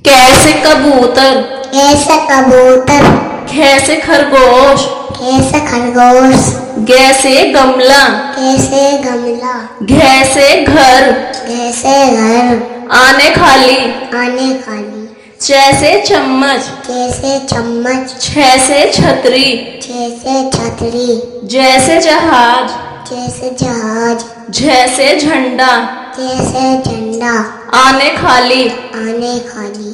कैसे कबूतर, कैसे कबूतर, कैसे खरगोश, कैसे खरगोश, कैसे गमला, कैसे गमला, कैसे घर, कैसे घर, आने खाली, आने खाली, जैसे चम्मच, कैसे चम्मच, जैसे छतरी, जैसे छतरी, जैसे जहाज, जैसे जहाज, जैसे झंडा, जैसे झंडा, आने खाली, आने खाली।